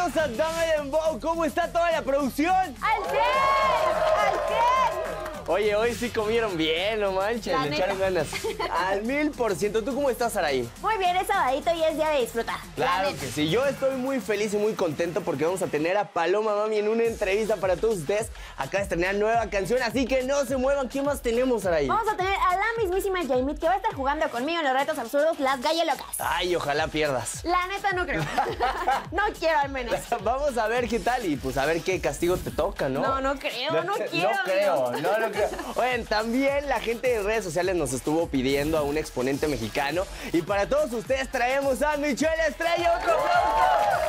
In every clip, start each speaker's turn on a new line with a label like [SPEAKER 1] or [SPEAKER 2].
[SPEAKER 1] Bienvenidos a Dame Dembow. ¿Cómo está toda la producción?
[SPEAKER 2] ¡Al 100! ¡Al 100!
[SPEAKER 1] Oye, hoy sí comieron bien, no manches, le echaron ganas. Al 1000%. ¿Tú cómo estás, Saraí?
[SPEAKER 2] Muy bien, es sabadito y es día de disfrutar.
[SPEAKER 1] Claro que sí. Yo estoy muy feliz y muy contento porque vamos a tener a Paloma Mami en una entrevista para todos ustedes. Acaba de estrenar nueva canción, así que no se muevan. ¿Qué más tenemos, Saraí?
[SPEAKER 2] Vamos a tener a la mismísima Jaimit que va a estar jugando conmigo en los retos absurdos Las Gallas Locas.
[SPEAKER 1] Ay, ojalá pierdas.
[SPEAKER 2] La neta no creo. No quiero al menos.
[SPEAKER 1] Vamos a ver qué tal y pues a ver qué castigo te toca, ¿no?
[SPEAKER 2] No creo, no quiero.
[SPEAKER 1] No creo. Oigan, también la gente en redes sociales nos estuvo pidiendo a un exponente mexicano y para todos ustedes traemos a Michelle Estrella. ¡Otro aplauso!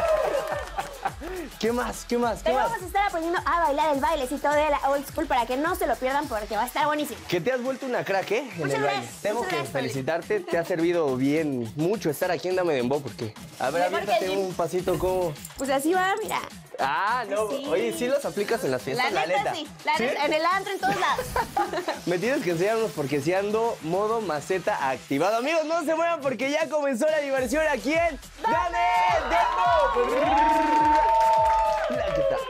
[SPEAKER 1] ¿Qué más?
[SPEAKER 2] Te vamos a estar aprendiendo a bailar el bailecito de la old school para que no se lo pierdan porque va a estar buenísimo.
[SPEAKER 1] Que te has vuelto una crack, ¿eh? En el baile. Tengo que felicitarte, te ha servido bien mucho estar aquí en Dame Dembow porque... A ver, aviéntate un pasito como...
[SPEAKER 2] Pues así va, mira.
[SPEAKER 1] Ah, no.
[SPEAKER 2] Sí.
[SPEAKER 1] Oye, ¿sí los aplicas en las fiestas?
[SPEAKER 2] La neta sí. En el antro, en todos lados.
[SPEAKER 1] Me tienes que enseñarnos porque si ando modo maceta activado. Amigos, no se muevan porque ya comenzó la diversión aquí en Dame Dembow. Mira qué tal.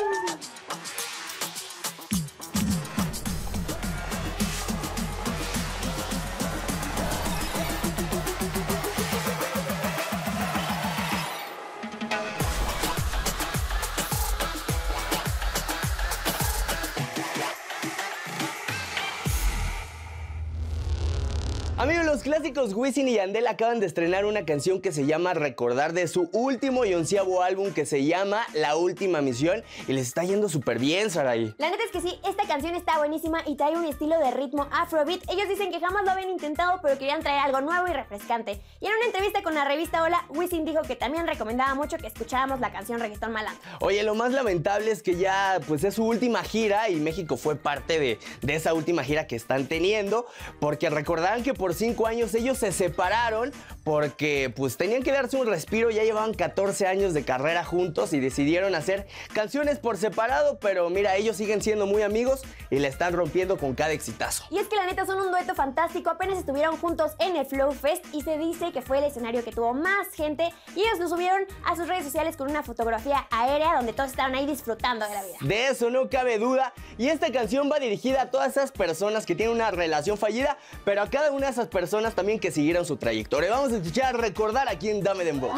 [SPEAKER 1] Amigos, los clásicos Wisin y Yandel acaban de estrenar una canción que se llama Recordar de su último y 11º álbum que se llama La Última Misión y les está yendo súper bien, Saraí.
[SPEAKER 2] La neta es que sí, esta canción está buenísima y trae un estilo de ritmo afrobeat. Ellos dicen que jamás lo habían intentado, pero querían traer algo nuevo y refrescante. Y en una entrevista con la revista Hola, Wisin dijo que también recomendaba mucho que escucháramos la canción Reggaetón Malandro.
[SPEAKER 1] Oye, lo más lamentable es que ya pues es su última gira y México fue parte de esa última gira que están teniendo, porque recordarán que por 5 años ellos se separaron porque pues tenían que darse un respiro, ya llevaban 14 años de carrera juntos y decidieron hacer canciones por separado, pero mira, ellos siguen siendo muy amigos y la están rompiendo con cada exitazo.
[SPEAKER 2] Y es que la neta son un dueto fantástico, apenas estuvieron juntos en el Flow Fest y se dice que fue el escenario que tuvo más gente y ellos lo subieron a sus redes sociales con una fotografía aérea donde todos estaban ahí disfrutando de la vida.
[SPEAKER 1] De eso no cabe duda y esta canción va dirigida a todas esas personas que tienen una relación fallida, pero a cada una de esas personas también que siguieron su trayectoria. Vamos a escuchar Recordar aquí en Dame Dembow.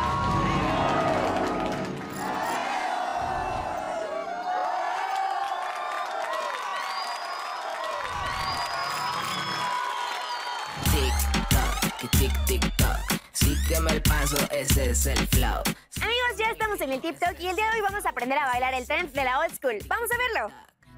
[SPEAKER 3] Tic-toc, sígueme el paso, ese es el flow.
[SPEAKER 2] Amigos, ya estamos en el TikTok y el día de hoy vamos a aprender a bailar el trend de la old school. ¡Vamos a verlo!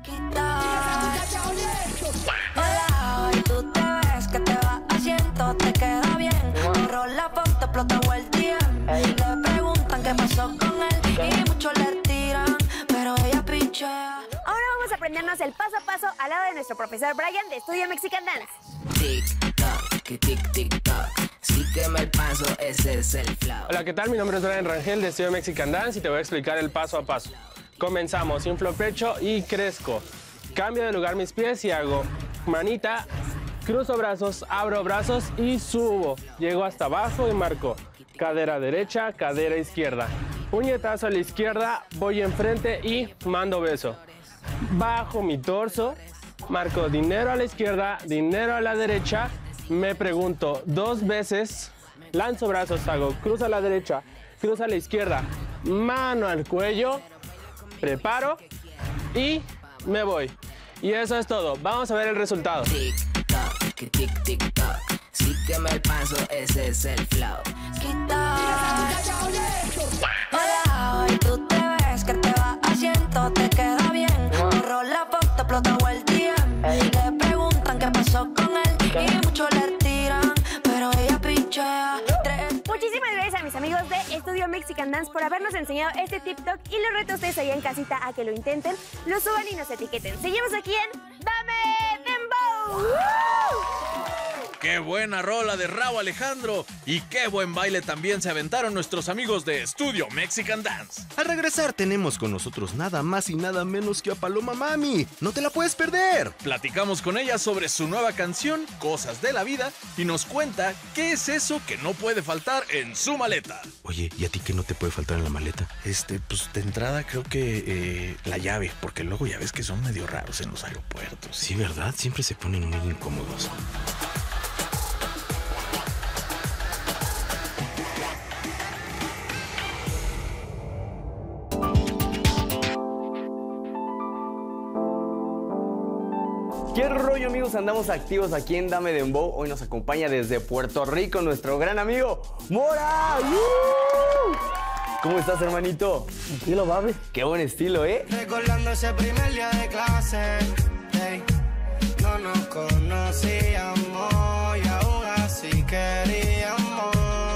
[SPEAKER 3] Hola, hoy tú te ves que te va haciendo, te queda bien. Borró la foto, explotó el día. Le preguntan qué pasó con él y muchos le tiran, pero ella pichea.
[SPEAKER 2] Ahora vamos a aprendernos el paso a paso al lado de nuestro profesor Brian de Estudio Mexican Dance.
[SPEAKER 3] Tic-toc, tic-tic-toc, sígueme el paso, ese es el flow.
[SPEAKER 4] Hola, ¿qué tal? Mi nombre es Brian Rangel de Estudio Mexican Dance y te voy a explicar el paso a paso. Comenzamos, inflo pecho y crezco. Cambio de lugar mis pies y hago manita, cruzo brazos, abro brazos y subo. Llego hasta abajo y marco cadera derecha, cadera izquierda. Puñetazo a la izquierda, voy enfrente y mando beso. Bajo mi torso, marco dinero a la izquierda, dinero a la derecha. Me pregunto 2 veces, lanzo brazos, hago cruz a la derecha, cruz a la izquierda, mano al cuello, preparo y me voy. Y eso es todo. Vamos a ver el resultado.
[SPEAKER 3] Tic-toc, tic-tic-toc, sígueme el paso, ese es el flow. Hola, hoy tú te ves que te va haciendo, te queda bien. Borró la foto, explotó el día. Le preguntan qué pasó con él y muchos le tiran, pero ella pichea.
[SPEAKER 2] Muchísimas gracias a mis amigos de Estudio Mexican Dance por habernos enseñado este TikTok y los retos ustedes allá en casita a que lo intenten, lo suban y nos etiqueten. Seguimos aquí en Dame Dembow.
[SPEAKER 5] ¡Qué buena rola de Rauw Alejandro! Y qué buen baile también se aventaron nuestros amigos de Estudio Mexican Dance.
[SPEAKER 6] Al regresar tenemos con nosotros nada más y nada menos que a Paloma Mami. ¡No te la puedes perder!
[SPEAKER 5] Platicamos con ella sobre su nueva canción, Cosas de la Vida, y nos cuenta qué es eso que no puede faltar en su maleta.
[SPEAKER 6] Oye, ¿y a ti qué no te puede faltar en la maleta?
[SPEAKER 5] Pues de entrada creo que la llave, porque luego ya ves que son medio raros en los aeropuertos.
[SPEAKER 6] Sí, ¿verdad? Siempre se ponen muy incómodos.
[SPEAKER 1] ¿Qué rollo, amigos? Andamos activos aquí en Dame Dembow. Hoy nos acompaña desde Puerto Rico nuestro gran amigo Mora. ¿Cómo estás, hermanito?
[SPEAKER 7] Estilo, papi.
[SPEAKER 1] Qué buen estilo, ¿eh?
[SPEAKER 8] Recordando ese primer día de clase, hey, no nos conocíamos y aún así queríamos.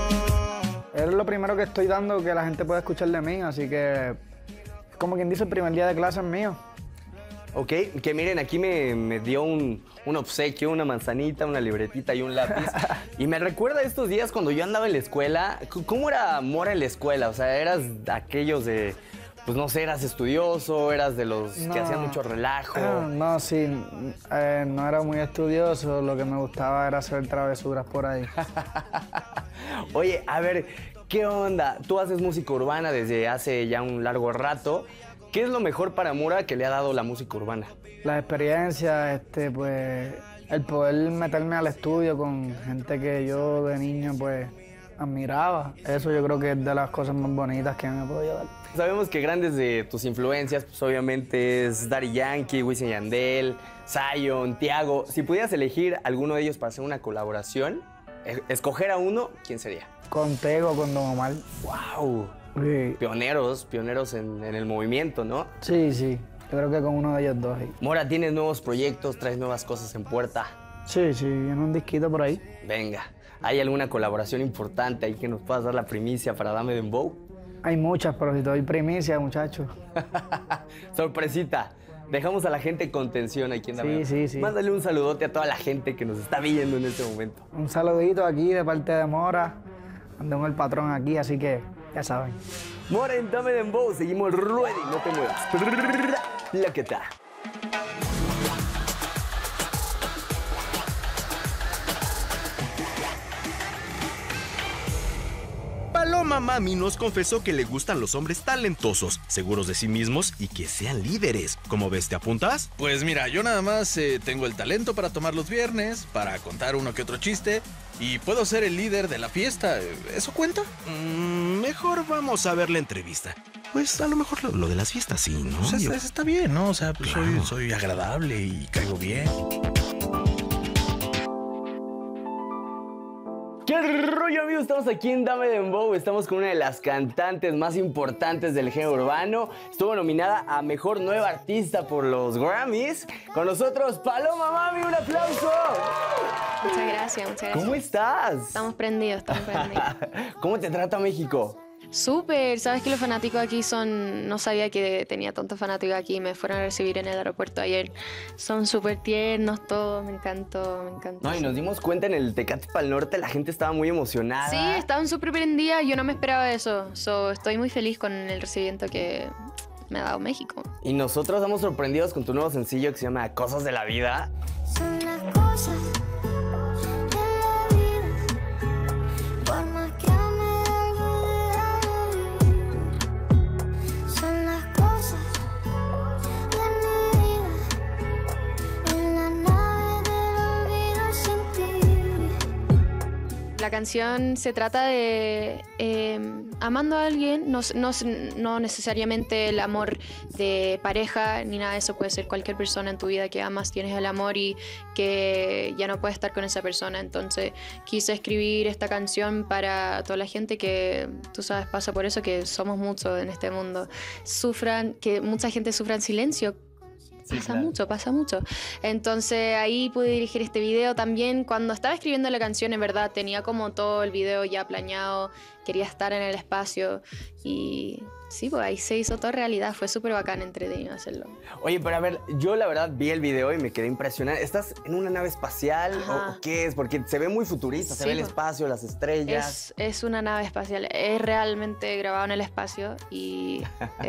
[SPEAKER 7] Es lo primero que estoy dando que la gente puede escuchar de mí, así que, como quien dice, el primer día de clase es mío.
[SPEAKER 1] Ok, que miren, aquí me dio un obsequio, una manzanita, una libretita y un lápiz. Y me recuerda a estos días cuando yo andaba en la escuela. ¿Cómo era Mora en la escuela? O sea, ¿eras de aquellos de, pues no sé, eras estudioso, eras de los que hacían mucho relajo?
[SPEAKER 7] No, sí, no era muy estudioso, lo que me gustaba era hacer travesuras por ahí.
[SPEAKER 1] Oye, a ver, ¿qué onda? Tú haces música urbana desde hace ya un largo rato. ¿Qué es lo mejor para Mora que le ha dado la música urbana?
[SPEAKER 7] La experiencia, pues, el poder meterme al estudio con gente que yo de niño, pues, admiraba. Eso yo creo que es de las cosas más bonitas que me ha podido dar.
[SPEAKER 1] Sabemos que grandes de tus influencias, pues obviamente es Daddy Yankee, Wisin y Yandel, Zion, Tiago. Si pudieras elegir alguno de ellos para hacer una colaboración, escoger a uno, ¿quién sería?
[SPEAKER 7] Con Tego, con Don Omar.
[SPEAKER 1] ¡Wow!
[SPEAKER 7] Sí,
[SPEAKER 1] Pioneros en el movimiento, ¿no?
[SPEAKER 7] sí, yo creo que con uno de ellos dos. Sí,
[SPEAKER 1] Mora, tienes nuevos proyectos, traes nuevas cosas en puerta.
[SPEAKER 7] sí, viene un disquito por ahí.
[SPEAKER 1] Venga, ¿hay alguna colaboración importante ahí que nos puedas dar la primicia para Dame Dembow?
[SPEAKER 7] Hay muchas, pero si te doy primicia, muchachos.
[SPEAKER 1] Sorpresita. Dejamos a la gente con tensión aquí en Dame Dembow.
[SPEAKER 7] Sí.
[SPEAKER 1] Mándale un saludote a toda la gente que nos está viendo en este momento.
[SPEAKER 7] Un saludito aquí de parte de Mora. Andamos el patrón aquí, así que ya saben.
[SPEAKER 1] Mora en Dame Dembow, seguimos ready, no te muevas. La que está.
[SPEAKER 6] Paloma Mami nos confesó que le gustan los hombres talentosos, seguros de sí mismos y que sean líderes. ¿Cómo ves, te apuntas?
[SPEAKER 5] Pues mira, yo nada más tengo el talento para tomar los viernes, para contar uno que otro chiste, y puedo ser el líder de la fiesta. ¿Eso cuenta?
[SPEAKER 6] Mejor vamos a ver la entrevista. Pues a lo mejor lo de las fiestas sí, ¿no?
[SPEAKER 5] Pues está bien, ¿no? O sea, pues
[SPEAKER 6] Claro.
[SPEAKER 5] soy agradable y caigo bien.
[SPEAKER 1] ¿Qué rollo, amigos? Estamos aquí en Dame Dembow. Estamos con una de las cantantes más importantes del género urbano. Estuvo nominada a Mejor Nueva Artista por los Grammys. Con nosotros, Paloma Mami. ¡Un aplauso!
[SPEAKER 9] Muchas gracias.
[SPEAKER 1] ¿Cómo estás?
[SPEAKER 9] Estamos prendidos.
[SPEAKER 1] ¿Cómo te trata México?
[SPEAKER 9] Súper, sabes que los fanáticos aquí son, no sabía que tenía tantos fanáticos aquí, me fueron a recibir en el aeropuerto ayer, son súper tiernos todos, me encantó.
[SPEAKER 1] No, y nos dimos cuenta en el Tecate Pal Norte, la gente estaba muy emocionada.
[SPEAKER 9] Sí, estaban súper prendidas, yo no me esperaba eso, estoy muy feliz con el recibimiento que me ha dado México.
[SPEAKER 1] Y nosotros estamos sorprendidos con tu nuevo sencillo que se llama Cosas de la Vida.
[SPEAKER 3] Son las cosas de la vida, por más que ame algo de vivir. Son las cosas de mi vida, en la nave del olvido sin ti.
[SPEAKER 9] La canción se trata de amando a alguien, no necesariamente el amor de pareja ni nada de eso, puede ser cualquier persona en tu vida que amas, tienes el amor y que ya no puedes estar con esa persona. Entonces quise escribir esta canción para toda la gente que, tú sabes, pasa por eso, que somos muchos en este mundo, que mucha gente sufra en silencio.
[SPEAKER 1] Sí,
[SPEAKER 9] Pasa mucho. Entonces ahí pude dirigir este video también. Cuando estaba escribiendo la canción, en verdad, tenía como todo el video ya planeado. Quería estar en el espacio y Sí, pues ahí se hizo todo realidad, fue súper bacán, entretenido hacerlo.
[SPEAKER 1] Oye, pero a ver, yo la verdad vi el video y me quedé impresionada. ¿Estás en una nave espacial o qué es? Porque se ve muy futurista, se ve el espacio, las estrellas.
[SPEAKER 9] Es una nave espacial, es realmente grabado en el espacio y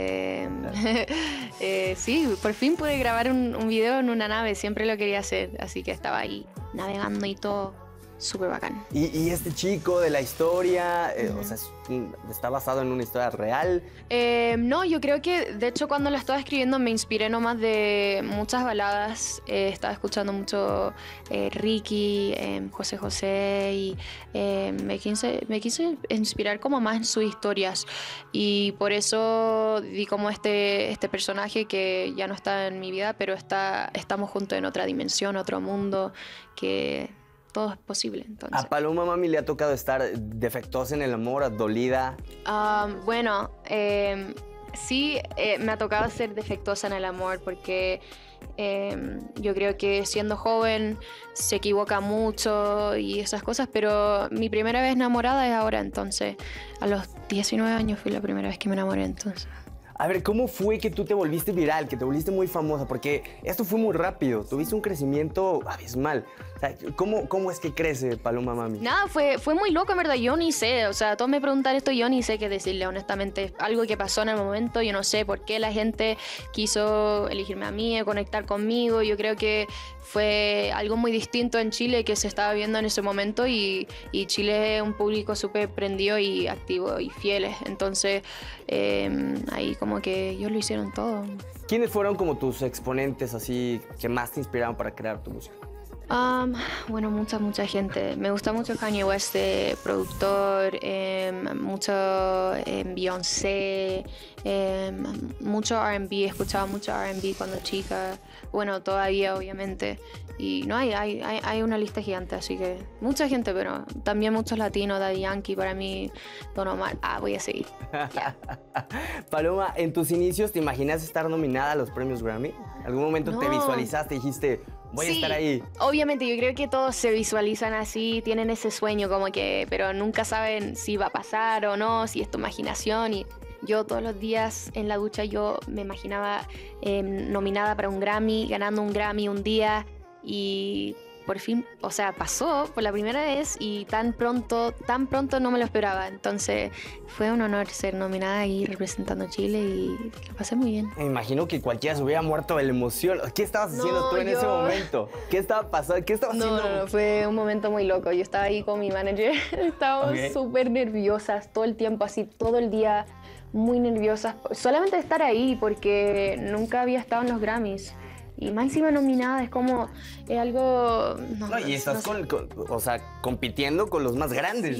[SPEAKER 9] sí, por fin pude grabar un video en una nave, siempre lo quería hacer, así que estaba ahí navegando y todo. Súper bacán.
[SPEAKER 1] ¿Y este chico de la historia, o sea, está basado en una historia real?
[SPEAKER 9] No, yo creo que, de hecho, cuando lo estaba escribiendo me inspiré nomás de muchas baladas. Estaba escuchando mucho Ricky, José José, y me quise inspirar como más en sus historias. Y por eso di como este personaje que ya no está en mi vida, pero estamos juntos en otra dimensión, otro mundo, que... todo es posible, entonces.
[SPEAKER 1] ¿A Paloma Mami le ha tocado estar defectuosa en el amor, dolida?
[SPEAKER 9] Bueno, sí, me ha tocado ser defectuosa en el amor porque yo creo que siendo joven se equivoca mucho y esas cosas, pero mi primera vez enamorada es ahora, entonces. A los 19 años fue la primera vez que me enamoré, entonces.
[SPEAKER 1] A ver, ¿cómo fue que tú te volviste viral, que te volviste muy famosa? Porque esto fue muy rápido, tuviste un crecimiento abismal. O sea, ¿cómo es que crece Paloma Mami?
[SPEAKER 9] Nada, fue muy loco, en verdad, yo ni sé, o sea, todos me preguntan esto, yo ni sé qué decirle, honestamente. Algo que pasó en el momento, yo no sé por qué la gente quiso elegirme a mí, conectar conmigo. Yo creo que fue algo muy distinto en Chile que se estaba viendo en ese momento y Chile es un público súper prendido y activo y fieles. Entonces, ahí como que ellos lo hicieron todo.
[SPEAKER 1] ¿Quiénes fueron como tus exponentes así que más te inspiraron para crear tu música?
[SPEAKER 9] Bueno, mucha gente. Me gusta mucho Kanye West, productor, mucho Beyoncé, mucho R&B, escuchaba mucho R&B cuando chica, bueno, todavía obviamente. Y no hay una lista gigante, así que mucha gente, pero también muchos latinos, Daddy Yankee, para mí, Don Omar. Voy a seguir. Yeah.
[SPEAKER 1] Paloma, en tus inicios, ¿te imaginas estar nominada a los premios Grammy? ¿Algún momento te visualizaste y dijiste, voy a estar ahí?
[SPEAKER 9] Obviamente, yo creo que todos se visualizan así, tienen ese sueño como que, pero nunca saben si va a pasar o no, si es tu imaginación. Y yo todos los días en la ducha yo me imaginaba nominada para un Grammy, ganando un Grammy un día. Y por fin, o sea, pasó por la primera vez y tan pronto no me lo esperaba. Entonces fue un honor ser nominada ahí representando a Chile y lo pasé muy bien.
[SPEAKER 1] Me imagino que cualquiera se hubiera muerto de la emoción. ¿Qué estabas haciendo tú en ese momento? ¿Qué estaba pasando? ¿Qué estabas haciendo?
[SPEAKER 9] No, fue un momento muy loco. Yo estaba ahí con mi manager, estábamos súper nerviosas todo el tiempo, así todo el día, muy nerviosas. Solamente de estar ahí porque nunca había estado en los Grammys. Y más encima nominada, es como algo...
[SPEAKER 1] No, y estás o sea, compitiendo con los más grandes.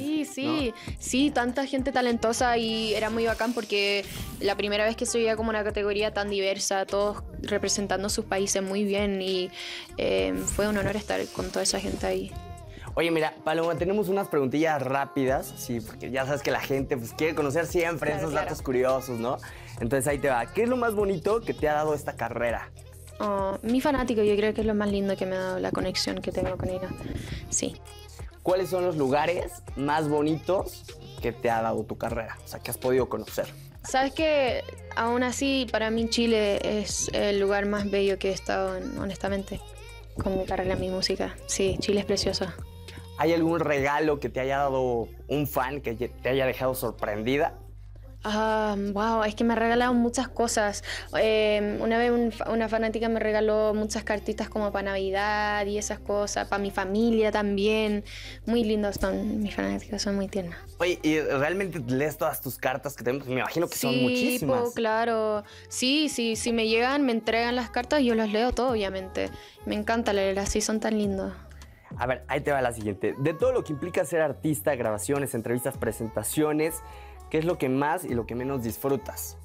[SPEAKER 9] Sí, tanta gente talentosa y era muy bacán porque la primera vez que se veía como una categoría tan diversa, todos representando sus países muy bien y fue un honor estar con toda esa gente ahí.
[SPEAKER 1] Oye, mira, Paloma, tenemos unas preguntillas rápidas, sí, porque ya sabes que la gente pues, quiere conocer siempre esos datos curiosos, ¿no? Entonces ahí te va. ¿Qué es lo más bonito que te ha dado esta carrera?
[SPEAKER 9] Mi fanático, yo creo que es lo más lindo que me ha dado la conexión que tengo con ella. Sí.
[SPEAKER 1] ¿Cuáles son los lugares más bonitos que te ha dado tu carrera? O sea, que has podido conocer.
[SPEAKER 9] Sabes que aún así, para mí Chile es el lugar más bello que he estado honestamente, con mi carrera, mi música. Sí, Chile es precioso.
[SPEAKER 1] ¿Hay algún regalo que te haya dado un fan que te haya dejado sorprendida?
[SPEAKER 9] Wow, es que me regalaron muchas cosas. Una vez una fanática me regaló muchas cartitas como para Navidad y esas cosas, para mi familia también. Muy lindos son mis fanáticas, son muy tiernas.
[SPEAKER 1] Oye, ¿y realmente lees todas tus cartas que tenemos? Me imagino que son muchísimas.
[SPEAKER 9] Sí, claro. Sí, si me llegan, me entregan las cartas, yo las leo todo, obviamente. Me encanta leer así, son tan lindos.
[SPEAKER 1] A ver, ahí te va la siguiente. De todo lo que implica ser artista, grabaciones, entrevistas, presentaciones, ¿qué es lo que más y lo que menos disfrutas?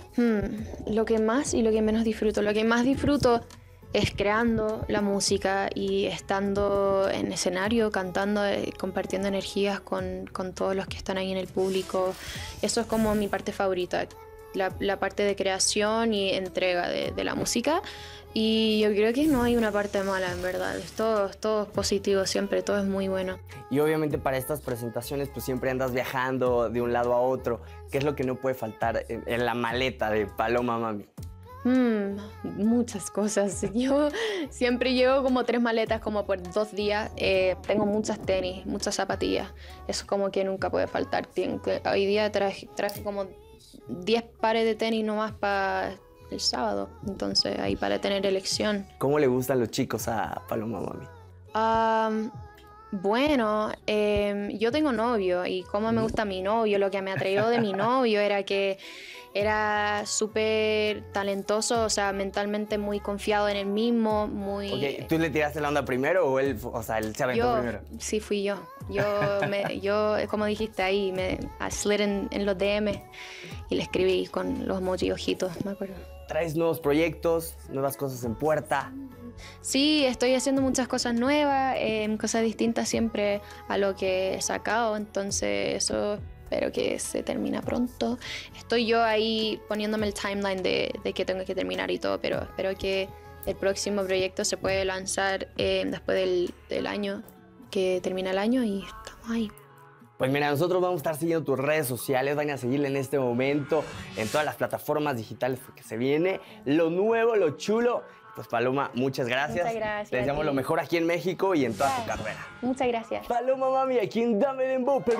[SPEAKER 9] Lo que más y lo que menos disfruto. Lo que más disfruto es creando la música y estando en escenario, cantando, compartiendo energías con todos los que están ahí en el público. Eso es como mi parte favorita, la parte de creación y entrega de la música. Y yo creo que no hay una parte mala, en verdad. Todo es positivo siempre, todo es muy bueno.
[SPEAKER 1] Y obviamente para estas presentaciones pues siempre andas viajando de un lado a otro. ¿Qué es lo que no puede faltar en la maleta de Paloma Mami?
[SPEAKER 9] Muchas cosas. Yo siempre llevo como 3 maletas como por 2 días. Tengo muchas tenis, muchas zapatillas. Eso como que nunca puede faltar. Hoy día traje como 10 pares de tenis nomás para el sábado. Entonces ahí para tener elección.
[SPEAKER 1] ¿Cómo le gustan los chicos a Paloma Mami?
[SPEAKER 9] Bueno, yo tengo novio y cómo me gusta mi novio, lo que me atrayó de mi novio era que era súper talentoso, o sea, mentalmente muy confiado en él mismo, muy...
[SPEAKER 1] Okay. ¿Tú le tiraste la onda primero o él se aventó primero?
[SPEAKER 9] Sí, fui yo. Yo, como dijiste ahí, I slid en los DM y le escribí con los emoji ojitos, me acuerdo.
[SPEAKER 1] ¿Traes nuevos proyectos, nuevas cosas en puerta?
[SPEAKER 9] Sí, estoy haciendo muchas cosas nuevas, cosas distintas siempre a lo que he sacado, entonces eso espero que se termine pronto. Estoy yo ahí poniéndome el timeline de que tengo que terminar y todo, pero espero que el próximo proyecto se puede lanzar después del año, que termina el año y estamos ahí.
[SPEAKER 1] Pues mira, nosotros vamos a estar siguiendo tus redes sociales, vayan a seguirle en este momento en todas las plataformas digitales porque se viene lo nuevo, lo chulo. Pues Paloma, muchas gracias.
[SPEAKER 9] Muchas gracias.
[SPEAKER 1] Te deseamos lo mejor aquí en México y en toda tu carrera.
[SPEAKER 9] Muchas gracias.
[SPEAKER 1] Paloma Mami, aquí en Dame Dembow.
[SPEAKER 5] Pero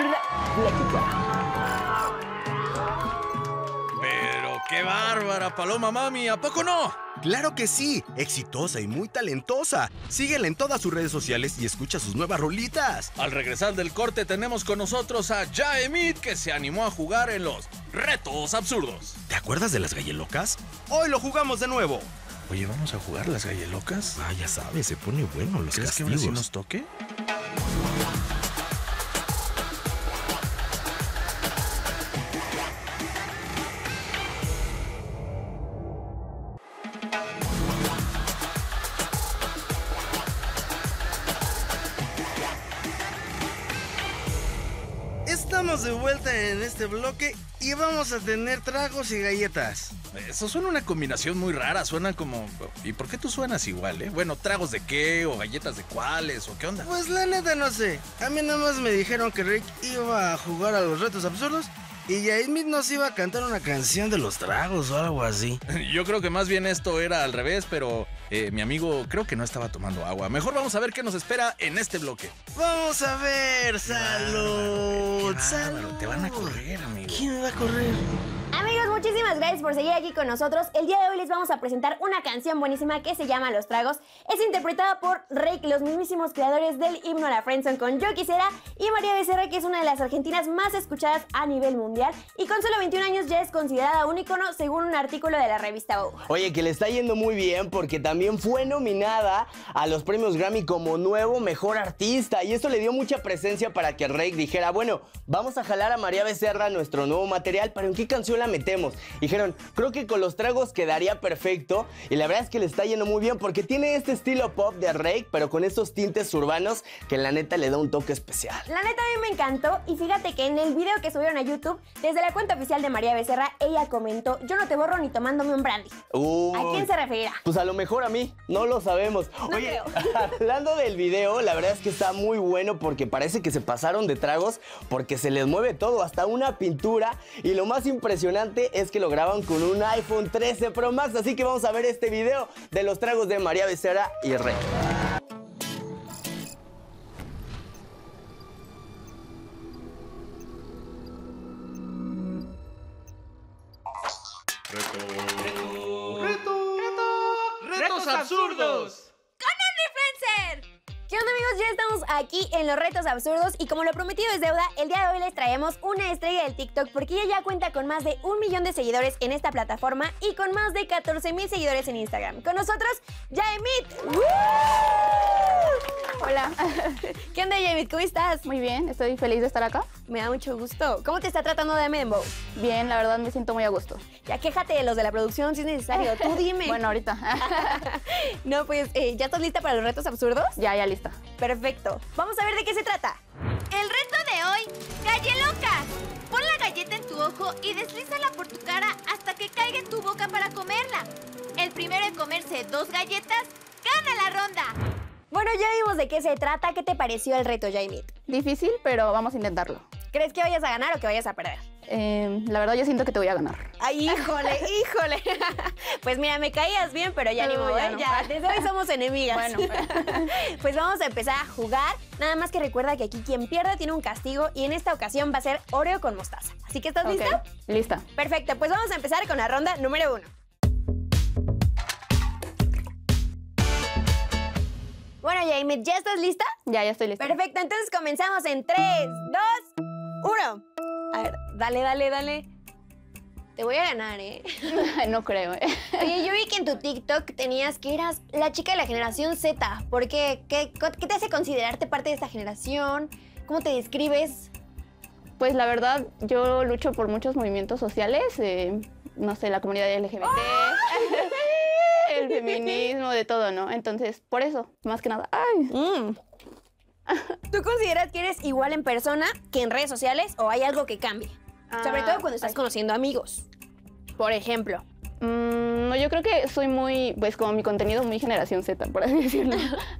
[SPEAKER 5] qué bárbara, Paloma Mami, ¿a poco no?
[SPEAKER 6] Claro que sí, exitosa y muy talentosa. Síguela en todas sus redes sociales y escucha sus nuevas rolitas.
[SPEAKER 5] Al regresar del corte tenemos con nosotros a Jaemit, que se animó a jugar en los Retos Absurdos.
[SPEAKER 6] ¿Te acuerdas de las gallelocas? Hoy lo jugamos de nuevo.
[SPEAKER 5] Oye, ¿vamos a jugar las gallelocas?
[SPEAKER 6] Ah, ya sabes, se pone bueno los
[SPEAKER 5] ¿Crees
[SPEAKER 6] castigos.
[SPEAKER 5] que ahora sí nos toque?
[SPEAKER 8] Estamos de vuelta en este bloque y vamos a tener tragos y galletas.
[SPEAKER 5] Eso suena una combinación muy rara, suena como... ¿Y por qué tú suenas igual, Bueno, ¿tragos de qué? ¿O galletas de cuáles? ¿O qué onda?
[SPEAKER 8] Pues la neta no sé. A mí nada más me dijeron que Rick iba a jugar a los retos absurdos y Jaimit nos iba a cantar una canción de los tragos o algo así.
[SPEAKER 5] Yo creo que más bien esto era al revés, pero mi amigo creo que no estaba tomando agua. Mejor vamos a ver qué nos espera en este bloque.
[SPEAKER 8] Vamos a ver, salud.
[SPEAKER 5] Salud. Te van a correr, amigo.
[SPEAKER 8] ¿Quién me va a correr?
[SPEAKER 2] Amigos, muchísimas gracias por seguir aquí con nosotros. El día de hoy les vamos a presentar una canción buenísima que se llama Los Tragos. Es interpretada por Reik, los mismísimos creadores del himno a la Friendzone con Yo Quisiera, y María Becerra, que es una de las argentinas más escuchadas a nivel mundial y con solo 21 años ya es considerada un ícono según un artículo de la revista Vogue.
[SPEAKER 1] Oye, que le está yendo muy bien porque también fue nominada a los premios Grammy como nuevo mejor artista y esto le dio mucha presencia para que Reik dijera, bueno, vamos a jalar a María Becerra nuestro nuevo material, pero ¿en qué canción la metemos? Dijeron, creo que con Los Tragos quedaría perfecto y la verdad es que le está yendo muy bien porque tiene este estilo pop de Reik, pero con estos tintes urbanos que la neta le da un toque especial.
[SPEAKER 2] La neta a mí me encantó y fíjate que en el video que subieron a YouTube, desde la cuenta oficial de María Becerra, ella comentó, yo no te borro ni tomándome un brandy. ¿A quién se referirá?
[SPEAKER 1] Pues a lo mejor a mí, no lo sabemos.
[SPEAKER 2] No
[SPEAKER 1] Oye,
[SPEAKER 2] creo.
[SPEAKER 1] Hablando del video, la verdad es que está muy bueno porque parece que se pasaron de tragos porque se les mueve todo, hasta una pintura, y lo más impresionante es que lo graban con un iPhone 13 Pro Max, así que vamos a ver este video de Los Tragos de María Becerra y Reik.
[SPEAKER 4] ¡Retos absurdos!
[SPEAKER 2] ¿Qué onda, amigos? Ya estamos aquí en los Retos Absurdos y como lo prometido es deuda, el día de hoy les traemos una estrella del TikTok porque ella ya cuenta con más de 1 millón de seguidores en esta plataforma y con más de 14,000 seguidores en Instagram. Con nosotros, Jaemit.
[SPEAKER 10] Hola.
[SPEAKER 2] ¿Qué onda, Jaemit? ¿Cómo estás?
[SPEAKER 10] Muy bien, estoy feliz de estar acá.
[SPEAKER 2] Me da mucho gusto. ¿Cómo te está tratando Dame Dembow?
[SPEAKER 10] Bien, la verdad me siento muy a gusto.
[SPEAKER 2] Ya quéjate de los de la producción si es necesario. Tú dime.
[SPEAKER 10] Bueno, ahorita.
[SPEAKER 2] No, pues, ¿ya estás lista para los Retos Absurdos?
[SPEAKER 10] Ya lista.
[SPEAKER 2] Perfecto. Vamos a ver de qué se trata.
[SPEAKER 11] El reto de hoy, Gallelocas. Pon la galleta en tu ojo y deslízala por tu cara hasta que caiga en tu boca para comerla. El primero en comerse 2 galletas gana la ronda.
[SPEAKER 2] Bueno, ya vimos de qué se trata. ¿Qué te pareció el reto, Jaimit?
[SPEAKER 10] Difícil, pero vamos a intentarlo.
[SPEAKER 2] ¿Crees que vayas a ganar o que vayas a perder?
[SPEAKER 10] La verdad yo siento que te voy a ganar.
[SPEAKER 2] Ay, híjole, híjole. Pues mira, me caías bien, pero ya ni modo,
[SPEAKER 10] ya
[SPEAKER 2] ¿eh?
[SPEAKER 10] no.
[SPEAKER 2] Ya, desde hoy somos enemigas.
[SPEAKER 10] Bueno,
[SPEAKER 2] Pues vamos a empezar a jugar. Nada más que recuerda que aquí quien pierda tiene un castigo y en esta ocasión va a ser Oreo con mostaza. Así que, ¿estás lista?
[SPEAKER 10] Lista.
[SPEAKER 2] Perfecto, pues vamos a empezar con la ronda número 1. Bueno, Jaimit, ¿ya estás lista?
[SPEAKER 10] Ya estoy lista.
[SPEAKER 2] Perfecto, entonces comenzamos en 3, 2, 1. A ver, dale. Te voy a ganar, ¿eh?
[SPEAKER 10] No creo,
[SPEAKER 2] Oye, yo vi que en tu TikTok tenías que eras la chica de la generación Z. ¿Por qué? ¿Qué te hace considerarte parte de esta generación? ¿Cómo te describes?
[SPEAKER 10] Pues la verdad, yo lucho por muchos movimientos sociales. No sé, la comunidad LGBT, el feminismo, de todo, ¿no? Entonces, por eso, más que nada. ¡Ay!
[SPEAKER 2] ¿Tú consideras que eres igual en persona que en redes sociales o hay algo que cambie? Sobre todo cuando estás conociendo amigos, por ejemplo.
[SPEAKER 10] No, yo creo que soy muy, pues como mi contenido, muy generación Z, por así decirlo.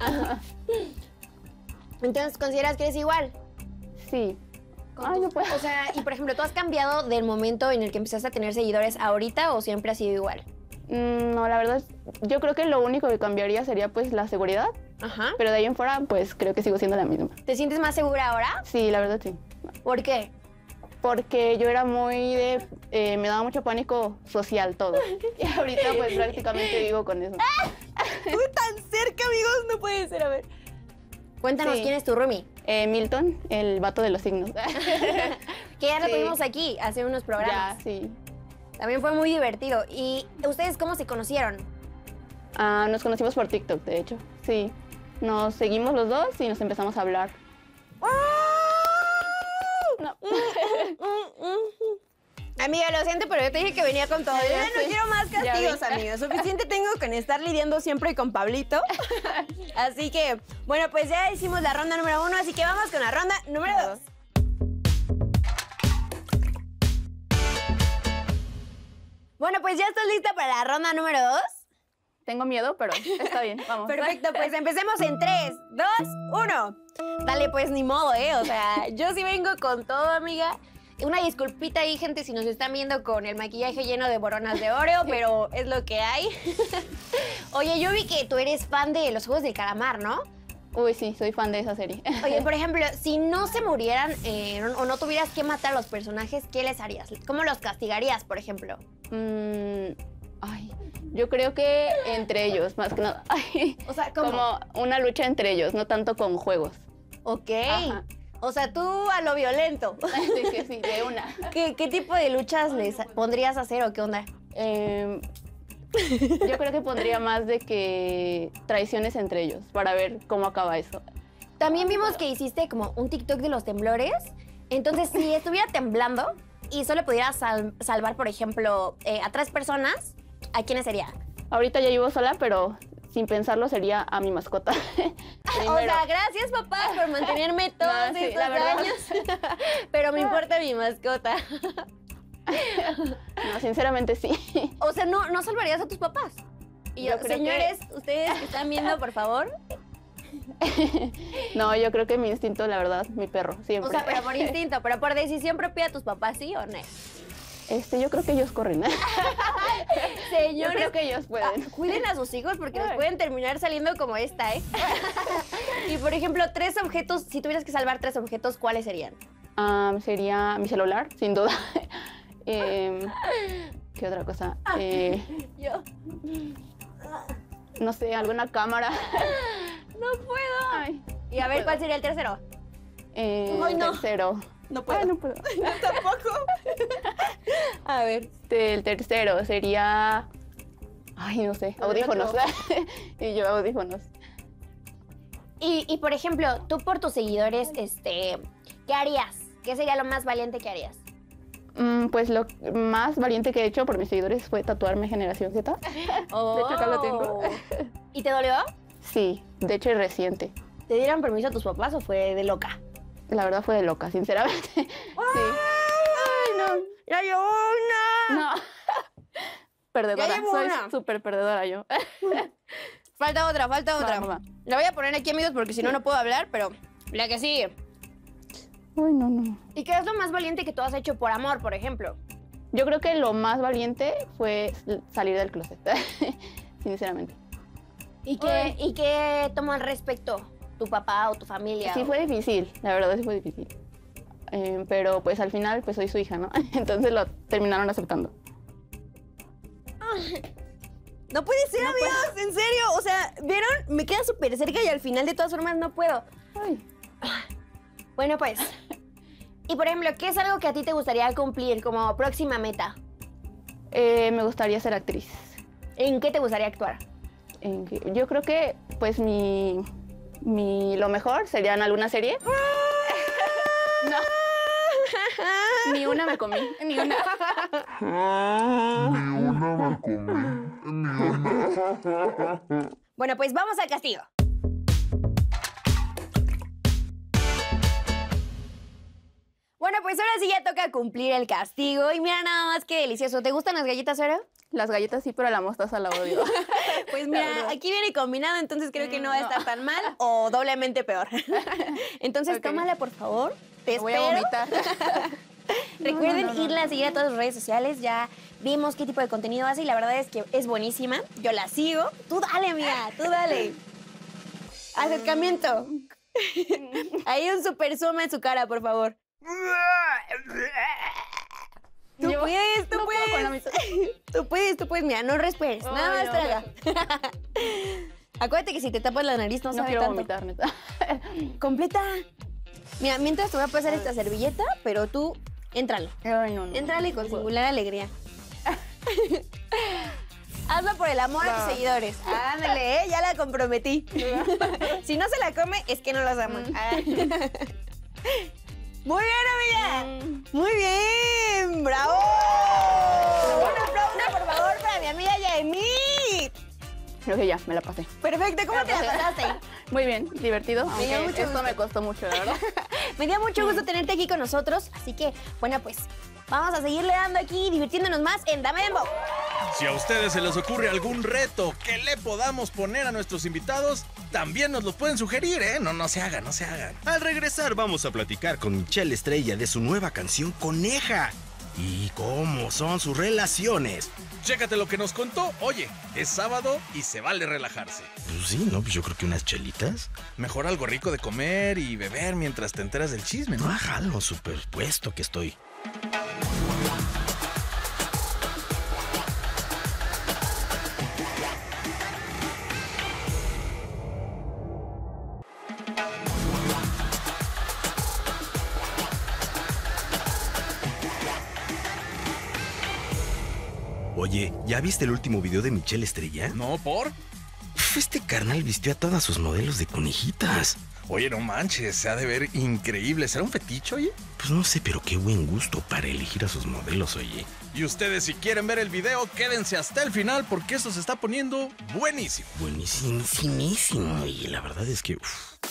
[SPEAKER 2] Entonces, ¿consideras que eres igual?
[SPEAKER 10] Sí. Ay, no puedo.
[SPEAKER 2] O sea, y por ejemplo, ¿tú has cambiado del momento en el que empezaste a tener seguidores ahorita o siempre ha sido igual?
[SPEAKER 10] No, la verdad, yo creo que lo único que cambiaría sería pues la seguridad.
[SPEAKER 2] Ajá.
[SPEAKER 10] Pero de ahí en fuera, pues creo que sigo siendo la misma.
[SPEAKER 2] ¿Te sientes más segura ahora?
[SPEAKER 10] Sí, la verdad sí.
[SPEAKER 2] ¿Por qué?
[SPEAKER 10] Porque yo era muy de... me daba mucho pánico social todo. Y ahorita pues prácticamente vivo con eso.
[SPEAKER 2] Estuve tan cerca, amigos, no puede ser, a ver. Cuéntanos, ¿quién es tu roomie?
[SPEAKER 10] Milton, el vato de los signos.
[SPEAKER 2] Que ya lo tuvimos aquí, hace unos programas.
[SPEAKER 10] Ya, sí.
[SPEAKER 2] También fue muy divertido. ¿Y ustedes cómo se conocieron?
[SPEAKER 10] Nos conocimos por TikTok, de hecho. Sí. Nos seguimos los dos y nos empezamos a hablar. No.
[SPEAKER 2] Amiga, lo siento, pero yo te dije que venía con todo. Yo ya no quiero más castigos, amigos. Suficiente tengo con estar lidiando siempre con Pablito. Así que, bueno, pues ya hicimos la ronda número 1, así que vamos con la ronda número 2. Bueno, pues ya estás lista para la ronda número 2.
[SPEAKER 10] Tengo miedo, pero está bien, vamos.
[SPEAKER 2] Perfecto, pues empecemos en 3, 2, 1. Dale, pues ni modo, ¿eh? O sea, yo sí vengo con todo, amiga. Una disculpita ahí, gente, si nos están viendo con el maquillaje lleno de boronas de Oreo, pero es lo que hay. Oye, yo vi que tú eres fan de los Juegos del Calamar, ¿no?
[SPEAKER 10] Uy, sí, soy fan de esa serie.
[SPEAKER 2] Oye, por ejemplo, si no se murieran o no tuvieras que matar a los personajes, ¿qué les harías? ¿Cómo los castigarías, por ejemplo?
[SPEAKER 10] Ay, yo creo que entre ellos, más que nada. Ay,
[SPEAKER 2] o sea, ¿cómo?
[SPEAKER 10] Como una lucha entre ellos, no tanto con juegos.
[SPEAKER 2] Ok.
[SPEAKER 10] Ajá.
[SPEAKER 2] O sea, tú a lo violento.
[SPEAKER 10] Sí, de una.
[SPEAKER 2] ¿Qué tipo de luchas les pondrías a hacer o qué onda?
[SPEAKER 10] Yo creo que pondría más de que traiciones entre ellos, para ver cómo acaba eso.
[SPEAKER 2] También vimos que hiciste como un TikTok de los temblores. Entonces, si estuviera temblando y solo pudieras salvar, por ejemplo, a 3 personas, ¿a quiénes sería?
[SPEAKER 10] Ahorita ya vivo sola, pero sin pensarlo sería a mi mascota.
[SPEAKER 2] O sea, gracias, papá, por mantenerme todos estos años. Pero me importa mi mascota.
[SPEAKER 10] No, sinceramente sí.
[SPEAKER 2] O sea, ¿no salvarías a tus papás? Y yo, señores, ustedes que están viendo, por favor.
[SPEAKER 10] No, yo creo que mi instinto, la verdad, mi perro, siempre.
[SPEAKER 2] O sea, pero por instinto, pero por decisión propia de tus papás, ¿sí o no?
[SPEAKER 10] Yo creo que ellos corren.
[SPEAKER 2] Señores,
[SPEAKER 10] yo creo que ellos pueden.
[SPEAKER 2] Cuiden a sus hijos porque nos pueden terminar saliendo como esta, ¿eh? Y por ejemplo, 3 objetos, si tuvieras que salvar 3 objetos, ¿cuáles serían?
[SPEAKER 10] Sería mi celular, sin duda. ¿Qué otra cosa?
[SPEAKER 2] Yo.
[SPEAKER 10] No sé, alguna cámara.
[SPEAKER 2] No puedo.
[SPEAKER 10] Ay,
[SPEAKER 2] y a ver, ¿cuál sería el tercero?
[SPEAKER 10] Ay, no. Tercero.
[SPEAKER 2] No puedo.
[SPEAKER 10] Ay, no puedo.
[SPEAKER 2] No, tampoco. A ver.
[SPEAKER 10] El tercero sería... Ay, no sé, audífonos. Y yo audífonos.
[SPEAKER 2] Y por ejemplo, tú por tus seguidores, ¿qué harías? ¿Qué sería lo más valiente que harías?
[SPEAKER 10] Pues lo más valiente que he hecho por mis seguidores fue tatuarme Generación Z.
[SPEAKER 2] Oh.
[SPEAKER 10] De hecho, acá lo tengo.
[SPEAKER 2] ¿Y te dolió?
[SPEAKER 10] Sí, de hecho es reciente.
[SPEAKER 2] ¿Te dieron permiso a tus papás o fue de loca?
[SPEAKER 10] La verdad fue de loca, sinceramente. Sí.
[SPEAKER 2] ¡Ay, no! ¡Ya lloró una!
[SPEAKER 10] No. perdedora.
[SPEAKER 2] Ya llevo
[SPEAKER 10] Soy
[SPEAKER 2] una.
[SPEAKER 10] súper perdedora yo.
[SPEAKER 2] Falta otra.
[SPEAKER 10] Va.
[SPEAKER 2] La voy a poner aquí, amigos, porque si no, no puedo hablar, pero la que sigue.
[SPEAKER 10] Uy, no.
[SPEAKER 2] ¿Y qué es lo más valiente que tú has hecho por amor, por ejemplo?
[SPEAKER 10] Yo creo que lo más valiente fue salir del closet, sinceramente.
[SPEAKER 2] ¿Y qué tomó al respecto tu papá o tu familia?
[SPEAKER 10] Sí fue difícil, la verdad sí fue difícil. Pero pues al final pues soy su hija, ¿no? Entonces lo terminaron aceptando.
[SPEAKER 2] No puede ser, amigos, en serio. O sea, ¿vieron? Me queda súper cerca y al final de todas formas no puedo.
[SPEAKER 10] Ay.
[SPEAKER 2] Bueno, pues. Y por ejemplo, ¿qué es algo que a ti te gustaría cumplir como próxima meta?
[SPEAKER 10] Me gustaría ser actriz.
[SPEAKER 2] ¿En qué te gustaría actuar?
[SPEAKER 10] Yo creo que pues lo mejor sería en alguna serie. No. Ni una me comí, ni una.
[SPEAKER 2] Bueno, pues vamos al castigo. Bueno, pues ahora sí ya toca cumplir el castigo. Y mira nada más qué delicioso. ¿Te gustan las galletas, Oro?
[SPEAKER 10] Las galletas sí, pero la mostaza la odio.
[SPEAKER 2] Pues mira, aquí viene combinado, entonces creo que no va a estar tan mal o doblemente peor. Entonces tómala, por favor. Te
[SPEAKER 10] voy a
[SPEAKER 2] espero.
[SPEAKER 10] vomitar.
[SPEAKER 2] Recuerden irla a seguir a todas sus redes sociales. Ya vimos qué tipo de contenido hace y la verdad es que es buenísima. Yo la sigo. Tú dale, amiga, tú dale. Acercamiento. Ahí un super zoom en su cara, por favor. Tú puedes, tú puedes. Tú puedes, mira, no respetes, nada más traga. Acuérdate que si te tapas la nariz no sabe
[SPEAKER 10] quiero
[SPEAKER 2] tanto.
[SPEAKER 10] vomitar, neta.
[SPEAKER 2] Completa. Mira, mientras te voy a pasar esta servilleta, pero tú, éntrale.
[SPEAKER 10] Ay, no.
[SPEAKER 2] Éntrale con singular alegría. Hazlo por el amor a tus seguidores. Ándale, ya la comprometí. Si no se la come, es que no las ama. Muy bien, amiga. Muy bien. ¡Bravo! Un aplauso, por favor, para mi amiga Yaemit.
[SPEAKER 10] Creo que ya, me la pasé.
[SPEAKER 2] Perfecto, ¿cómo te la pasaste?
[SPEAKER 10] Muy bien, divertido,
[SPEAKER 2] Me dio
[SPEAKER 10] aunque
[SPEAKER 2] mucho
[SPEAKER 10] esto
[SPEAKER 2] gusto.
[SPEAKER 10] me costó mucho, la verdad.
[SPEAKER 2] Me dio mucho gusto tenerte aquí con nosotros, así que, bueno, pues, vamos a seguirle dando aquí, divirtiéndonos más en Dame Dembow.
[SPEAKER 5] Si a ustedes se les ocurre algún reto que le podamos poner a nuestros invitados, también nos los pueden sugerir, ¿eh? No se hagan.
[SPEAKER 6] Al regresar vamos a platicar con Michelle Estrella de su nueva canción Coneja. ¿Y cómo son sus relaciones?
[SPEAKER 5] Chécate lo que nos contó. Oye, es sábado y se vale relajarse.
[SPEAKER 6] Pues sí, ¿no? Pues yo creo que unas chelitas.
[SPEAKER 5] Mejor algo rico de comer y beber mientras te enteras del chisme, ¿no?
[SPEAKER 6] Jalo, superpuesto que estoy. Oye, ¿ya viste el último video de Michelle Estrella?
[SPEAKER 5] No, ¿por?
[SPEAKER 6] Este carnal vistió a todas sus modelos de conejitas.
[SPEAKER 5] Oye, no manches, se ha de ver increíble. ¿Será un fetiche, oye?
[SPEAKER 6] Pues no sé, pero qué buen gusto para elegir a sus modelos, oye.
[SPEAKER 5] Y ustedes, si quieren ver el video, quédense hasta el final porque esto se está poniendo buenísimo.
[SPEAKER 6] Buenísimo, oye, la verdad es que...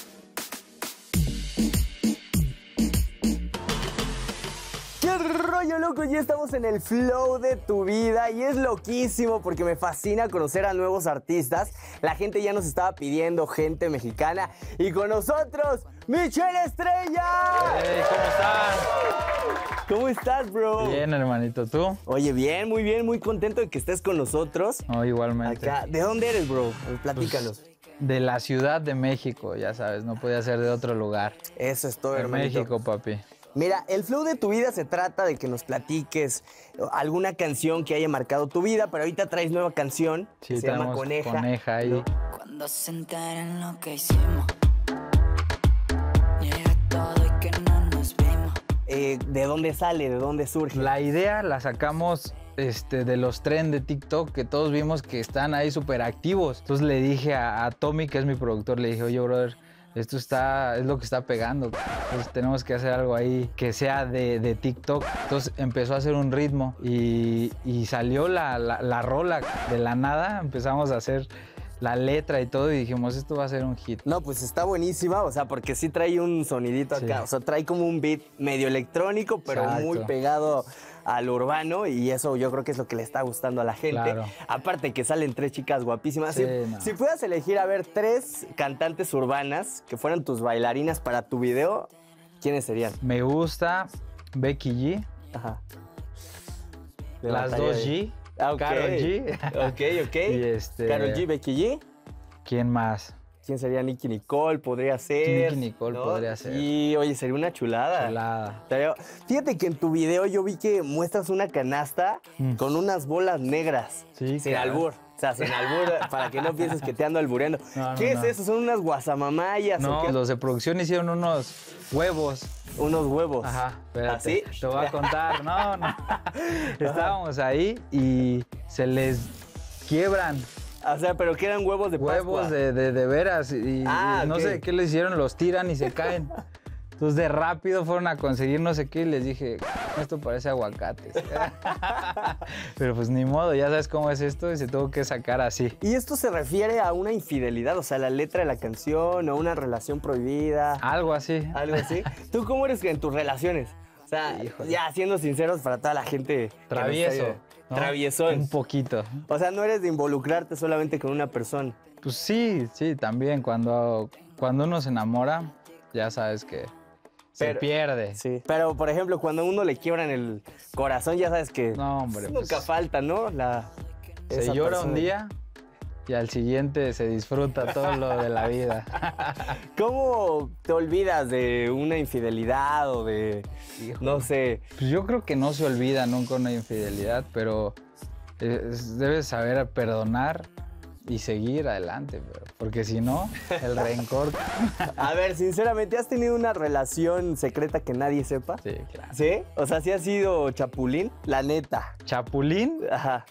[SPEAKER 1] ¡Qué rollo, loco! Ya estamos en el flow de tu vida y es loquísimo porque me fascina conocer a nuevos artistas. La gente ya nos estaba pidiendo gente mexicana y con nosotros, ¡Michelle Estrella!
[SPEAKER 12] Hey, ¿cómo estás?
[SPEAKER 1] ¿Cómo estás, bro?
[SPEAKER 12] Bien, hermanito, ¿tú?
[SPEAKER 1] Oye, bien, muy contento de que estés con nosotros.
[SPEAKER 12] No, igualmente.
[SPEAKER 1] Acá. ¿De dónde eres, bro? Platícanos.
[SPEAKER 12] Pues, de la Ciudad de México, ya sabes, no podía ser de otro lugar.
[SPEAKER 1] Eso es todo,
[SPEAKER 12] de
[SPEAKER 1] hermanito.
[SPEAKER 12] México, papi.
[SPEAKER 1] Mira, el flow de tu vida se trata de que nos platiques alguna canción que haya marcado tu vida, pero ahorita traes nueva canción,
[SPEAKER 12] Sí,
[SPEAKER 1] que se llama
[SPEAKER 12] tenemos
[SPEAKER 1] Coneja.
[SPEAKER 12] Coneja ahí.
[SPEAKER 3] Cuando se enteren lo que hicimos, niega todo y que no nos vimos.
[SPEAKER 1] ¿De dónde sale? ¿De dónde surge?
[SPEAKER 12] La idea la sacamos de los trends de TikTok, que todos vimos que están ahí súper activos. Entonces le dije a Tommy, que es mi productor, le dije, oye, brother, esto es lo que está pegando. Entonces tenemos que hacer algo ahí que sea de TikTok. Entonces empezó a hacer un ritmo y salió la rola de la nada. Empezamos a hacer la letra y todo y dijimos, esto va a ser un hit.
[SPEAKER 1] No, pues está buenísima, o sea, porque sí trae un sonidito acá.
[SPEAKER 12] Sí.
[SPEAKER 1] O sea, trae como un beat medio electrónico, pero
[SPEAKER 12] Exacto.
[SPEAKER 1] muy pegado al urbano y eso yo creo que es lo que le está gustando a la gente.
[SPEAKER 12] Claro.
[SPEAKER 1] Aparte que salen 3 chicas guapísimas.
[SPEAKER 12] Sí,
[SPEAKER 1] si,
[SPEAKER 12] no.
[SPEAKER 1] si pudieras elegir, a ver, 3 cantantes urbanas que fueran tus bailarinas para tu video, ¿quiénes serían?
[SPEAKER 12] Me gusta Becky G,
[SPEAKER 1] Ajá.
[SPEAKER 12] las 2G,
[SPEAKER 1] Ah, ok.
[SPEAKER 12] Karol G.
[SPEAKER 1] Ok.
[SPEAKER 12] Y
[SPEAKER 1] Karol G, Becky G.
[SPEAKER 12] ¿Quién más?
[SPEAKER 1] ¿Quién sería? Nicki Nicole, podría ser.
[SPEAKER 12] Nicki Nicole podría ser.
[SPEAKER 1] Y oye, sería una chulada. Fíjate que en tu video yo vi que muestras una canasta con unas bolas negras.
[SPEAKER 12] Sí,
[SPEAKER 1] sin
[SPEAKER 12] claro.
[SPEAKER 1] albur. O sea, sin albur, para que no pienses que te ando albureando.
[SPEAKER 12] No,
[SPEAKER 1] ¿Qué
[SPEAKER 12] no.
[SPEAKER 1] es eso? ¿Son unas guasamamayas o
[SPEAKER 12] No,
[SPEAKER 1] qué?
[SPEAKER 12] los de producción hicieron unos huevos.
[SPEAKER 1] Unos huevos.
[SPEAKER 12] Ajá, espérate.
[SPEAKER 1] ¿Así?
[SPEAKER 12] Te voy a contar. No. Estábamos ahí y se les quiebran.
[SPEAKER 1] O sea, pero que eran huevos de Pascua.
[SPEAKER 12] Huevos de veras. Y no
[SPEAKER 1] ok.
[SPEAKER 12] sé qué les hicieron, los tiran y se caen. Entonces de rápido fueron a conseguir no sé qué y les dije, esto parece aguacates. Pero pues ni modo, ya sabes cómo es esto y se tuvo que sacar así.
[SPEAKER 1] ¿Y esto se refiere a una infidelidad? O sea, la letra de la canción o una relación prohibida.
[SPEAKER 12] Algo así.
[SPEAKER 1] Algo así. ¿Tú cómo eres en tus relaciones? O sea, ya siendo sinceros para toda la gente. que nos
[SPEAKER 12] Travieso.
[SPEAKER 1] está viendo.
[SPEAKER 12] ¿no?
[SPEAKER 1] Traviesón.
[SPEAKER 12] Un poquito.
[SPEAKER 1] O sea, no eres de involucrarte solamente con una persona.
[SPEAKER 12] Pues sí, también. Cuando uno se enamora, ya sabes que se pierde.
[SPEAKER 1] Sí. Pero, por ejemplo, cuando a uno le quiebran el corazón, ya sabes que
[SPEAKER 12] No, hombre.
[SPEAKER 1] nunca
[SPEAKER 12] pues,
[SPEAKER 1] falta, ¿no?
[SPEAKER 12] se
[SPEAKER 1] esa
[SPEAKER 12] llora
[SPEAKER 1] persona.
[SPEAKER 12] un día y al siguiente se disfruta todo lo de la vida.
[SPEAKER 1] ¿Cómo te olvidas de una infidelidad o de, no sé?
[SPEAKER 12] Pues yo creo que no se olvida nunca una infidelidad, pero debes saber perdonar y seguir adelante, porque si no, el rencor...
[SPEAKER 1] A ver, sinceramente, ¿has tenido una relación secreta que nadie sepa?
[SPEAKER 12] Sí, claro.
[SPEAKER 1] ¿Sí? O sea, ¿sí has sido chapulín? La neta.
[SPEAKER 12] ¿Chapulín?
[SPEAKER 1] Ajá.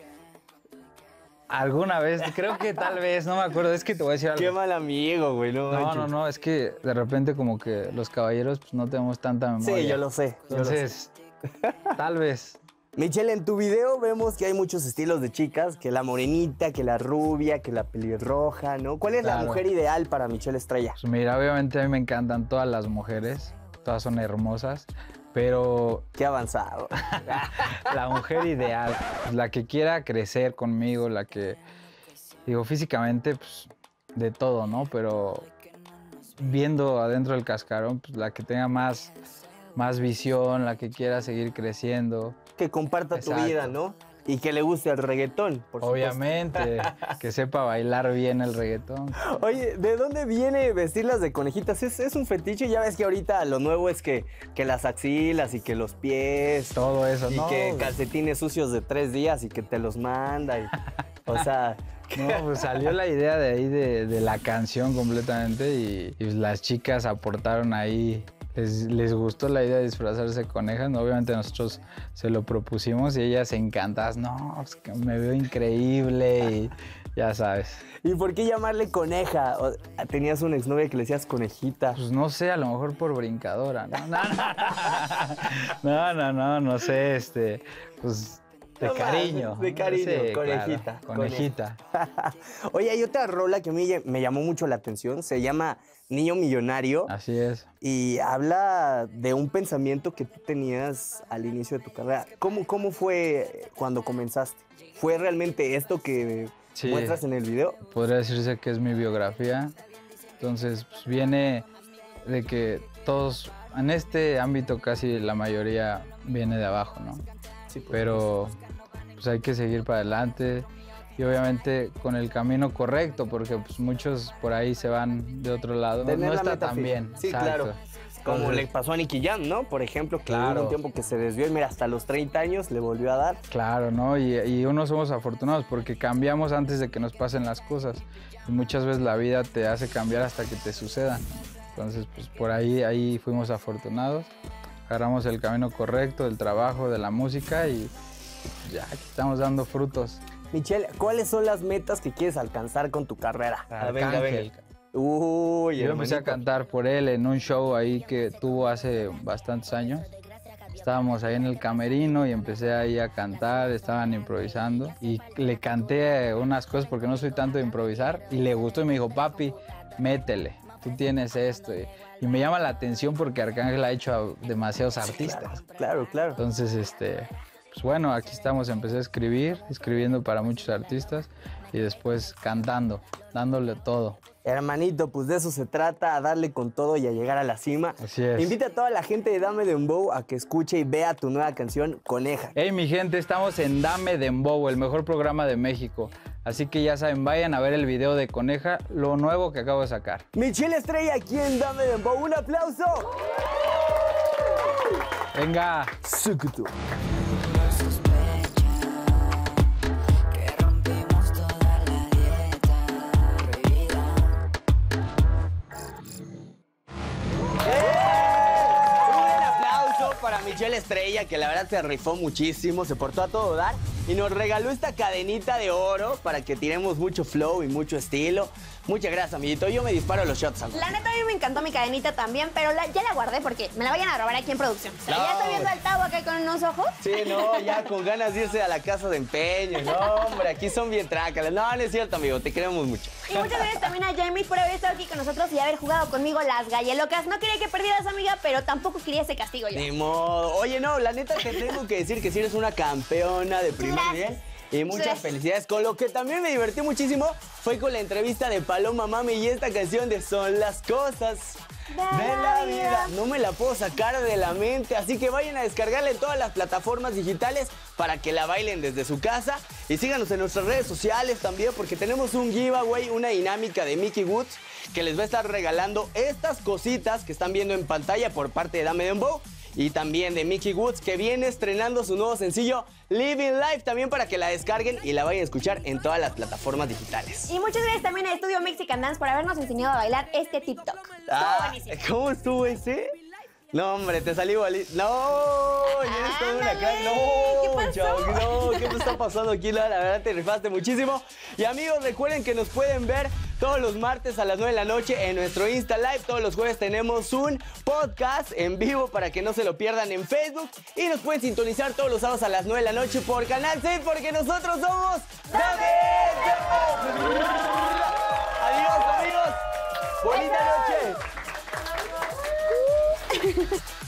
[SPEAKER 12] Alguna vez, creo que tal vez, no me acuerdo, es que te voy a decir algo.
[SPEAKER 1] Qué mal amigo, güey, no manches.
[SPEAKER 12] No, es que de repente como que los caballeros pues no tenemos tanta memoria.
[SPEAKER 1] Sí, yo lo sé.
[SPEAKER 12] Entonces, tal vez.
[SPEAKER 1] Michelle, en tu video vemos que hay muchos estilos de chicas, que la morenita, que la rubia, que la pelirroja, ¿no? ¿Cuál es la
[SPEAKER 12] Claro.
[SPEAKER 1] mujer ideal para Michelle Estrella?
[SPEAKER 12] Pues mira, obviamente a mí me encantan todas las mujeres, todas son hermosas, pero...
[SPEAKER 1] Qué avanzado.
[SPEAKER 12] La mujer ideal, pues, la que quiera crecer conmigo, la que, digo, físicamente, pues, de todo, ¿no? Pero viendo adentro del cascarón, pues, la que tenga más visión, la que quiera seguir creciendo.
[SPEAKER 1] Que comparta
[SPEAKER 12] Exacto.
[SPEAKER 1] tu vida, ¿no? Y que le guste el reggaetón, por
[SPEAKER 12] Obviamente, que sepa bailar bien el reggaetón.
[SPEAKER 1] Oye, ¿de dónde viene vestirlas de conejitas? ¿Es un fetiche? Ya ves que ahorita lo nuevo es que las axilas y que los pies.
[SPEAKER 12] Todo eso,
[SPEAKER 1] y
[SPEAKER 12] ¿no?
[SPEAKER 1] que calcetines sucios de 3 días y que te los manda. O sea...
[SPEAKER 12] No, pues salió la idea de ahí de la canción completamente y pues las chicas aportaron ahí. Les gustó la idea de disfrazarse de conejas. Obviamente nosotros se lo propusimos y ellas encantadas. No, es que me veo increíble y ya sabes.
[SPEAKER 1] ¿Y por qué llamarle coneja? ¿Tenías una exnovia que le decías conejita?
[SPEAKER 12] Pues no sé, a lo mejor por brincadora, ¿no? No sé, pues de
[SPEAKER 1] No
[SPEAKER 12] cariño.
[SPEAKER 1] mames, de cariño,
[SPEAKER 12] Sí,
[SPEAKER 1] conejita.
[SPEAKER 12] claro, conejita.
[SPEAKER 1] Oye, hay otra rola que a mí me llamó mucho la atención. Se llama Niño Millonario.
[SPEAKER 12] Así es.
[SPEAKER 1] Y habla de un pensamiento que tú tenías al inicio de tu carrera. ¿Cómo fue cuando comenzaste? ¿Fue realmente esto que
[SPEAKER 12] Sí.
[SPEAKER 1] muestras en el video?
[SPEAKER 12] Podría decirse que es mi biografía. Entonces, pues, viene de que todos, en este ámbito casi la mayoría viene de abajo, ¿no?
[SPEAKER 1] Sí, pues.
[SPEAKER 12] Pero pues hay que seguir para adelante y obviamente con el camino correcto, porque pues muchos por ahí se van de otro lado.
[SPEAKER 1] Tener
[SPEAKER 12] No
[SPEAKER 1] la
[SPEAKER 12] está
[SPEAKER 1] meta
[SPEAKER 12] tan
[SPEAKER 1] fija.
[SPEAKER 12] bien.
[SPEAKER 1] Sí,
[SPEAKER 12] exacto.
[SPEAKER 1] claro. Como
[SPEAKER 12] Entonces,
[SPEAKER 1] le pasó a Nicky Jam, ¿no? Por ejemplo, que
[SPEAKER 12] Claro.
[SPEAKER 1] hubo un tiempo que se desvió y mira, hasta los 30 años le volvió a dar.
[SPEAKER 12] Claro, ¿no? Y unos somos afortunados porque cambiamos antes de que nos pasen las cosas. Y muchas veces la vida te hace cambiar hasta que te sucedan. Entonces, pues por ahí fuimos afortunados. Agarramos el camino correcto del trabajo, de la música y ya aquí estamos dando frutos.
[SPEAKER 1] Michelle, ¿cuáles son las metas que quieres alcanzar con tu carrera?
[SPEAKER 12] Arcángel.
[SPEAKER 1] Uy,
[SPEAKER 12] Yo empecé a
[SPEAKER 1] hermanito.
[SPEAKER 12] cantar por él en un show ahí que tuvo hace bastantes años. Estábamos ahí en el camerino y empecé ahí a cantar, estaban improvisando y le canté unas cosas porque no soy tanto de improvisar y le gustó y me dijo, papi, métele, tú tienes esto. Y me llama la atención porque Arcángel ha hecho a demasiados artistas.
[SPEAKER 1] Claro.
[SPEAKER 12] Entonces, pues bueno, aquí estamos, empecé a escribiendo para muchos artistas y después cantando, dándole todo.
[SPEAKER 1] Hermanito, pues de eso se trata, a darle con todo y a llegar a la cima.
[SPEAKER 12] Así es.
[SPEAKER 1] Invita a toda la gente de Dame Dembow a que escuche y vea tu nueva canción, Coneja.
[SPEAKER 12] Hey, mi gente, estamos en Dame Dembow, el mejor programa de México. Así que ya saben, vayan a ver el video de Coneja, lo nuevo que acabo de sacar.
[SPEAKER 1] Michelle Estrella aquí en Dame Dembow, ¡un aplauso!
[SPEAKER 12] Venga.
[SPEAKER 1] Sukutu. Para Michelle Estrella, que la verdad se rifó muchísimo, se portó a todo dar y nos regaló esta cadenita de oro para que tiremos mucho flow y mucho estilo. Muchas gracias, amiguito. Yo me disparo los shots.
[SPEAKER 2] La neta, a mí me encantó mi cadenita también, pero ya la guardé porque me la vayan a robar aquí en producción. O sea, ya estoy viendo al Tavo acá con unos ojos.
[SPEAKER 1] Sí, no, ya con ganas de irse a la casa de empeño. No, hombre, aquí son bien trácalas. No, no es cierto, amigo, te queremos mucho.
[SPEAKER 2] Y muchas gracias también a Jamie por haber estado aquí con nosotros y haber jugado conmigo las Gallelocas. No quería que perdieras, amiga, pero tampoco quería ese castigo yo.
[SPEAKER 1] Ni modo. Oye, no, la neta te tengo que decir que sí eres una campeona de primer nivel. Y muchas felicidades. Con lo que también me divertí muchísimo fue con la entrevista de Paloma Mami y esta canción de Son las cosas de la vida. No me la puedo sacar de la mente, así que vayan a descargarla en todas las plataformas digitales para que la bailen desde su casa. Y síganos en nuestras redes sociales también porque tenemos un giveaway, una dinámica de Mickey Woods que les va a estar regalando estas cositas que están viendo en pantalla por parte de Dame Dembow. Y también de Mickey Woods, que viene estrenando su nuevo sencillo Living Life, también para que la descarguen y la vayan a escuchar en todas las plataformas digitales.
[SPEAKER 2] Y muchas gracias también a Estudio Mexican Dance por habernos enseñado a bailar este TikTok. Estuvo buenísimo.
[SPEAKER 1] ¿Cómo estuvo ese? No, hombre, te salió igual. No, ya eres toda una crack. No,
[SPEAKER 2] ¿qué pasó?
[SPEAKER 1] Chau, no, ¿qué te está pasando aquí? La verdad te rifaste muchísimo. Y amigos, recuerden que nos pueden ver todos los martes a las 9 de la noche en nuestro Insta Live. Todos los jueves tenemos un podcast en vivo para que no se lo pierdan en Facebook. Y nos pueden sintonizar todos los sábados a las 9 de la noche por Canal 6 porque nosotros somos Dame Dembow. Adiós, amigos. Bonita noche.